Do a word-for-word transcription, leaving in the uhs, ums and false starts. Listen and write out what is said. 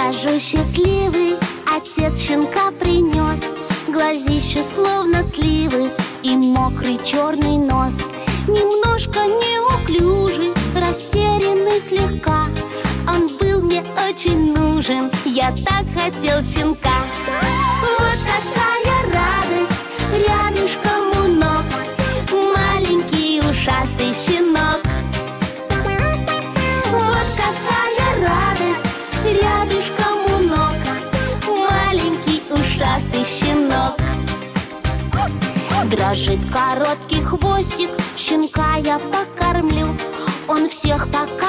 Хожу счастливый, отец щенка принес. Глазища словно сливы и мокрый черный нос. Немножко неуклюжий, растерянный слегка. Он был мне очень нужен, я так хотел щенка. Вот такая радость рядышком у ног, маленький ушастый щенок. Вот какая радость рядышком у ног, маленький ушастый щенок. Дрожит короткий хвостик, щенка я покормлю. Он всех пока